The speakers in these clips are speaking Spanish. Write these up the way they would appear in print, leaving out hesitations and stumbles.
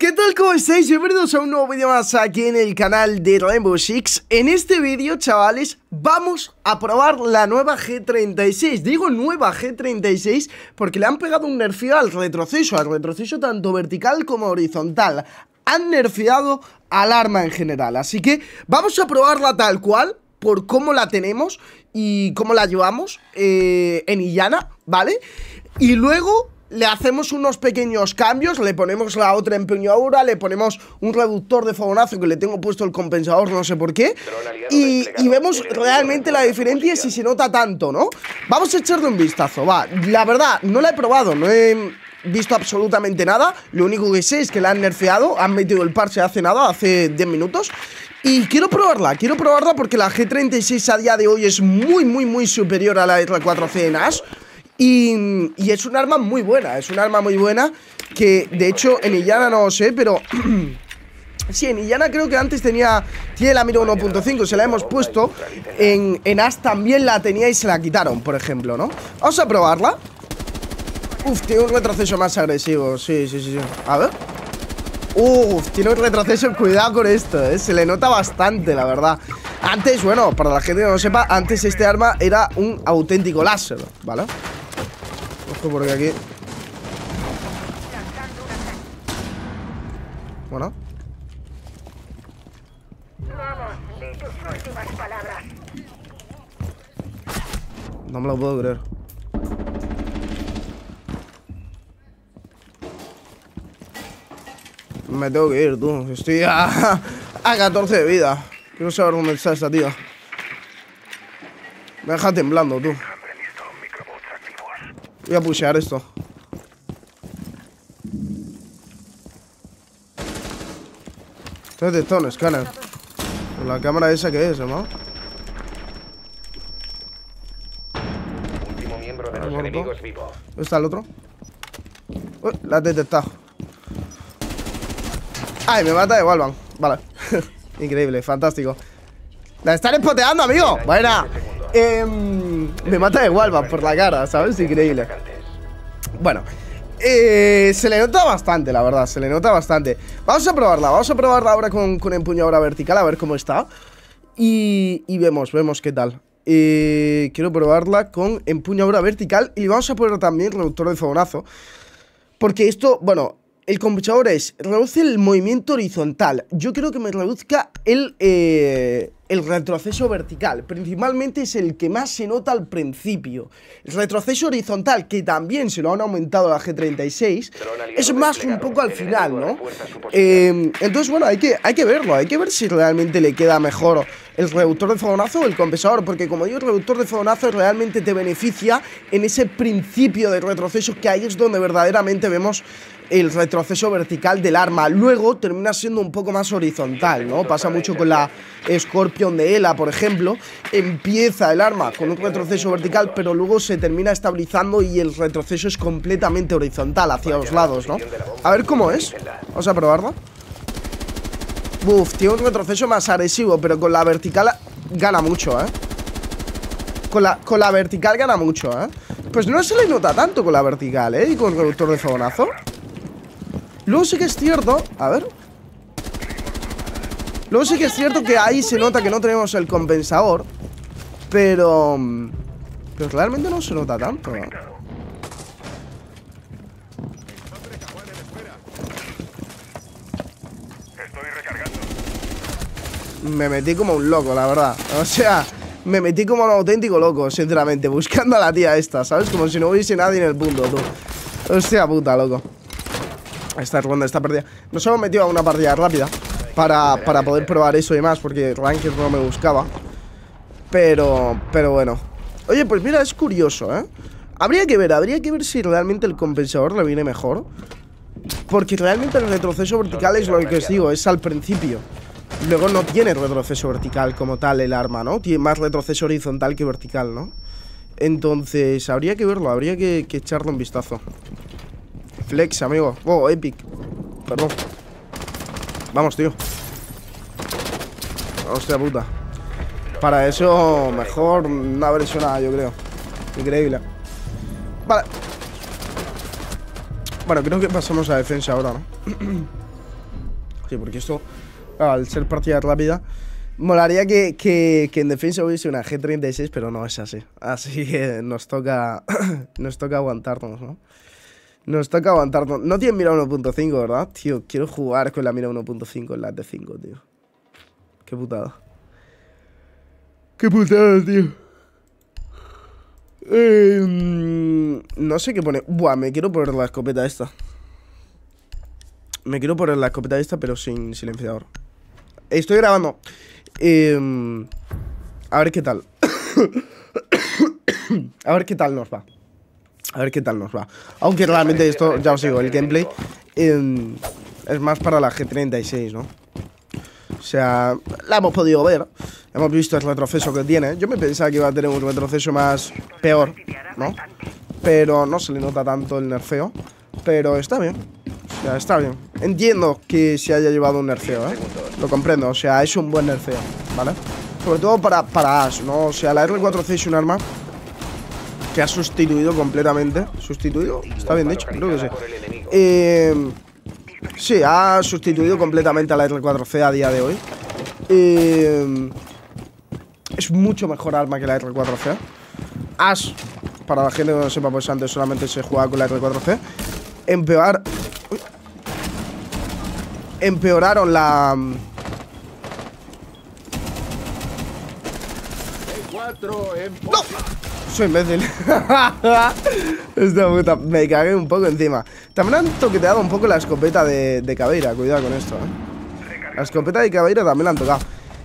¿Qué tal? ¿Cómo estáis? Bienvenidos a un nuevo vídeo más aquí en el canal de Rainbow Six. En este vídeo, chavales, vamos a probar la nueva G36. Digo nueva G36 porque le han pegado un nerfeo al retroceso tanto vertical como horizontal. Han nerfeado al arma en general, así que vamos a probarla tal cual, por cómo la tenemos y cómo la llevamos en Illana, ¿vale? Y luego le hacemos unos pequeños cambios, le ponemos la otra empuñadura, le ponemos un reductor de fogonazo que le tengo puesto el compensador, no sé por qué. Y vemos realmente la diferencia si se nota tanto, ¿no? Vamos a echarle un vistazo, va. La verdad, no la he probado, no he visto absolutamente nada. Lo único que sé es que la han nerfeado, han metido el parche hace nada, hace 10 minutos. Y quiero probarla porque la G36 a día de hoy es muy superior a la R4C en Ash. Y es un arma muy buena, que de hecho en Illana no lo sé, pero sí, en Illana creo que antes tiene la mira 1.5, se la hemos puesto, en Ash también la tenía y se la quitaron, por ejemplo, ¿no? Vamos a probarla. Uf, tiene un retroceso más agresivo, sí, a ver. Uf, tiene un retroceso, cuidado con esto, se le nota bastante, la verdad. Antes, bueno, para la gente que no lo sepa, antes este arma era un auténtico láser, ¿vale? Ojo porque aquí. Bueno. No me lo puedo creer. Me tengo que ir, tú. Estoy a 14 de vida. Quiero saber dónde está esta tía. Me deja temblando, tú. Voy a pushear esto. Esto es de Stone Scanner. Con la cámara esa que es, ¿no? Último miembro de los enemigos vivo. ¿Dónde está el otro? Uy, la he detectado. Ay, me mata de Walvan. Vale. Increíble, fantástico. La están espoteando, amigo. Buena. Me mata de Walvan por la cara, ¿sabes? Increíble. Bueno, se le nota bastante, la verdad. Se le nota bastante. Vamos a probarla ahora con empuñadura vertical, a ver cómo está. Y vemos qué tal. Quiero probarla con empuñadura vertical. Y vamos a poner también reductor de fogonazo. Porque esto, bueno, el compensador reduce el movimiento horizontal. Yo creo que me reduzca el retroceso vertical. Principalmente es el que más se nota al principio. El retroceso horizontal, que también se lo han aumentado a la G36, es más un poco al final, ¿no? Entonces, bueno, hay que verlo. Hay que ver si realmente le queda mejor el reductor de fogonazo o el compensador. Porque como digo, el reductor de fogonazo realmente te beneficia en ese principio de retroceso, que ahí es donde verdaderamente vemos el retroceso vertical del arma. Luego termina siendo un poco más horizontal, ¿no? Pasa mucho con la Scorpion de Ela, por ejemplo. Empieza el arma con un retroceso vertical, pero luego se termina estabilizando y el retroceso es completamente horizontal hacia los lados, ¿no? A ver cómo es. Vamos a probarlo. Uf, tiene un retroceso más agresivo, pero con la vertical gana mucho, ¿eh? Con la vertical gana mucho, ¿eh? Pues no se le nota tanto con la vertical, ¿eh? Y con el reductor de fogonazo. Luego sí que es cierto, a ver. Luego sí que es cierto que ahí se nota que no tenemos el compensador. Pero realmente no se nota tanto. Me metí como un loco, la verdad. O sea, me metí como un auténtico loco, sinceramente, buscando a la tía esta, ¿sabes? Como si no hubiese nadie en el punto, tú. Hostia puta, loco. Esta ronda está perdida. Nos hemos metido a una partida rápida para poder probar eso y demás, porque Ranked no me buscaba. Pero bueno. Oye, pues mira, es curioso, ¿eh? Habría que ver si realmente el compensador le viene mejor. Porque realmente el retroceso vertical es lo que os digo, es al principio. Luego no tiene retroceso vertical como tal el arma, ¿no? Tiene más retroceso horizontal que vertical, ¿no? Entonces, habría que verlo, habría que echarle un vistazo. Flex, amigo. Oh, Epic. Perdón. Vamos, tío. Hostia puta. Para eso, mejor no haber hecho nada, yo creo. Increíble. Vale. Bueno, creo que pasamos a defensa ahora, ¿no? Sí, porque esto, al ser partida rápida, molaría que en defensa hubiese una G36, pero no es así. Así que nos toca nos toca aguantarnos, ¿no? Nos toca aguantarnos. No tienen mira 1.5, ¿verdad? Tío, quiero jugar con la mira 1.5 en la T5, tío. Qué putada. Qué putada, tío. No sé qué poner. Buah, me quiero poner la escopeta esta. Me quiero poner la escopeta esta, pero sin silenciador. Estoy grabando. A ver qué tal. A ver qué tal nos va. A ver qué tal nos va. Aunque realmente esto, ya os digo, el gameplay es más para la G36, ¿no? O sea, la hemos podido ver. Hemos visto el retroceso que tiene. Yo me pensaba que iba a tener un retroceso más peor, ¿no? Pero no se le nota tanto el nerfeo. Pero está bien. O sea, está bien. Entiendo que se haya llevado un nerfeo, ¿eh? Lo comprendo. O sea, es un buen nerfeo, ¿vale? Sobre todo para Ash, ¿no? O sea, la R4C es un arma que ha sustituido completamente. ¿Sustituido? Está bien dicho, creo que sí. Sí, ha sustituido completamente a la R4C a día de hoy. Es mucho mejor arma que la R4C. Ash, para la gente que no lo sepa, pues antes solamente se jugaba con la R4C. Empeoraron la... ¡No! Soy imbécil. Esta puta, me cagué un poco encima. También han toqueteado un poco la escopeta de Caveira. Cuidado con esto, La escopeta de Caveira también la han tocado.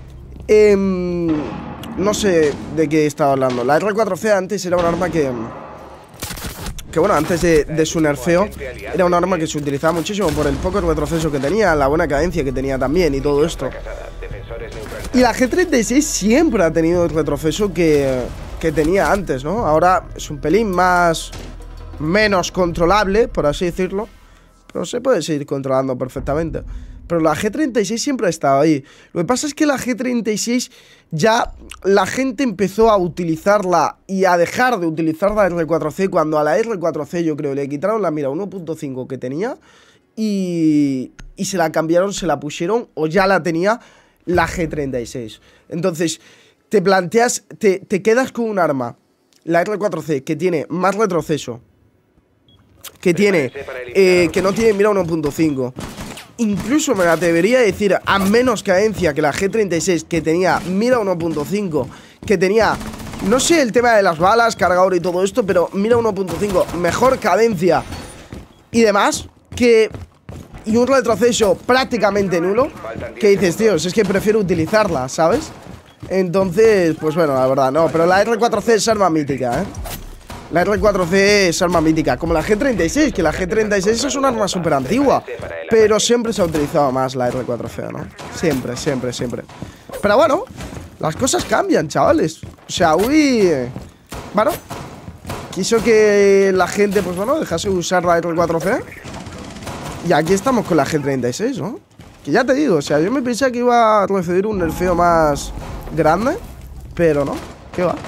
No sé de qué estaba hablando. La R4C antes era un arma que bueno, antes de su nerfeo, era un arma que se utilizaba muchísimo por el poco retroceso que tenía, la buena cadencia que tenía también y todo esto. Y la G36 siempre ha tenido el retroceso que tenía antes, ¿no? Ahora es un pelín menos controlable, por así decirlo, pero se puede seguir controlando perfectamente. Pero la G36 siempre ha estado ahí. Lo que pasa es que la G36 ya la gente empezó a utilizarla y a dejar de utilizar la R4C cuando a la R4C yo creo le quitaron la mira 1.5 que tenía y se la cambiaron, se la pusieron o ya la tenía la G36. Entonces te planteas, te quedas con un arma, la R4C, que tiene más retroceso, que tiene que no tiene mira 1.5. Incluso me atrevería a decir a menos cadencia que la G36, que tenía mira 1.5, que tenía, no sé el tema de las balas, cargador y todo esto, pero mira 1.5, mejor cadencia y demás, y un retroceso prácticamente nulo, que dices, tío, es que prefiero utilizarla, ¿sabes? Entonces, pues bueno, la verdad, no, pero la R4C es arma mítica, La R4C es arma mítica, como la G36, que la G36 es una arma súper antigua, pero siempre se ha utilizado más la R4C, ¿no? Siempre, siempre, siempre. Pero bueno, las cosas cambian, chavales. O sea, bueno, quiso que la gente, pues bueno, dejase de usar la R4C. Y aquí estamos con la G36, ¿no? Que ya te digo, o sea, yo me pensaba que iba a recibir un nerfeo más grande, pero no, ¿qué va?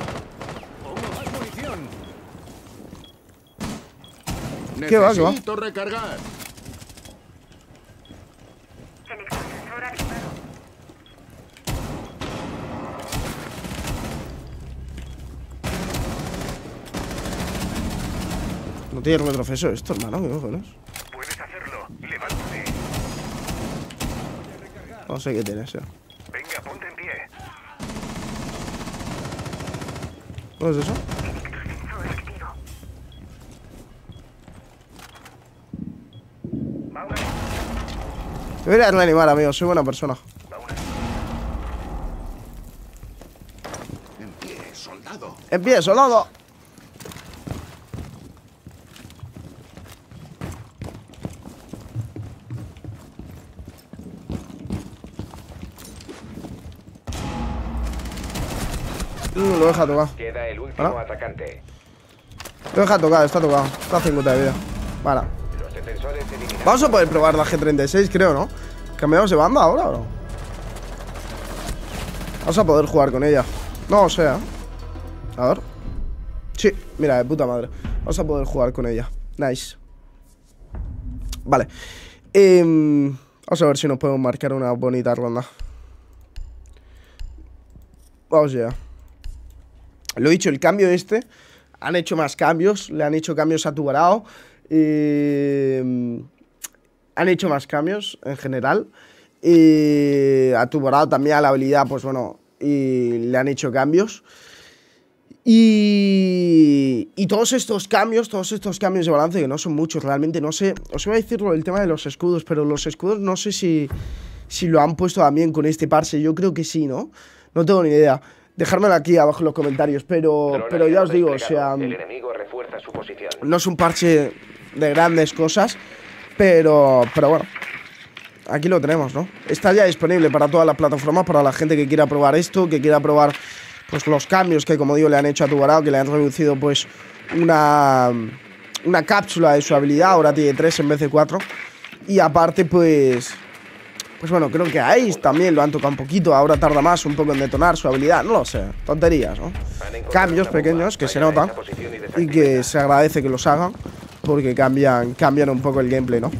¿Qué va? ¿Qué va? Recargar. No tiene retroceso esto, hermano, ¿qué cojones? Puedes hacerlo. Levántate. No sé qué tiene eso. Venga, ponte en pie. ¿No es eso? Debería reanimar, amigo, soy buena persona. En pie, soldado. En pie, soldado. Lo deja tocado. Queda el último atacante. Lo deja tocado, está tocado. Está a 50 de vida. Vale. Los defensores eliminados. Vamos a poder probar la G36, creo, ¿no? ¿Cambiamos de banda ahora o no? Vamos a poder jugar con ella. No o sea. A ver. Sí, mira, de puta madre. Vamos a poder jugar con ella. Nice. Vale. Vamos a ver si nos podemos marcar una bonita ronda. Vamos ya. Lo he dicho, el cambio este. Han hecho más cambios. Le han hecho cambios a Tubarao. Han hecho más cambios en general. A Tubarao también, a la habilidad, pues bueno, y le han hecho cambios. Y todos estos cambios de balance, que no son muchos realmente, no sé. Os iba a decirlo el tema de los escudos, pero los escudos no sé si lo han puesto también con este parche. Yo creo que sí, ¿no? No tengo ni idea. Dejármelo aquí abajo en los comentarios, pero ya os digo, o sea, el enemigo refuerza su posición. no es un parche de grandes cosas, pero bueno, aquí lo tenemos, ¿no? Está ya disponible para todas las plataformas, para la gente que quiera probar esto, que quiera probar pues los cambios que, como digo, le han hecho a Tubarao, que le han reducido pues una cápsula de su habilidad, ahora tiene 3 en vez de 4. Y aparte pues bueno, creo que a Ace también lo han tocado un poquito, ahora tarda más un poco en detonar su habilidad, no lo sé, tonterías, ¿no? Cambios pequeños que se notan y que se agradece que los hagan, porque cambian un poco el gameplay, ¿no?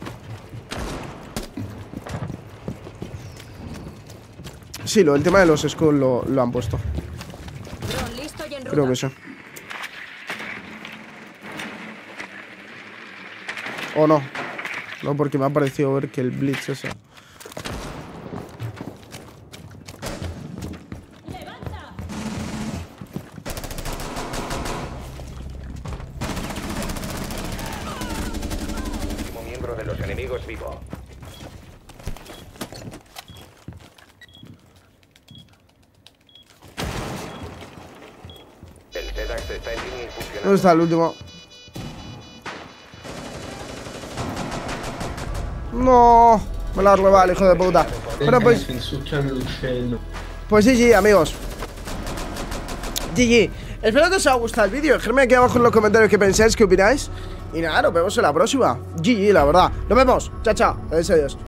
Sí, el tema de los skulls lo han puesto. Creo que sí. O no. No, porque me ha parecido ver que el blitz ese. Último miembro de los enemigos vivo. El Sedax está en línea y funcionando. ¿Dónde está el último? No, me lo ha robado el hijo de puta. Bueno, pues GG, amigos. GG. Espero que os haya gustado el vídeo. Dejadme aquí abajo en los comentarios qué pensáis, qué opináis. Y nada, nos vemos en la próxima. GG, la verdad. Nos vemos. Chao, chao. Adiós, adiós.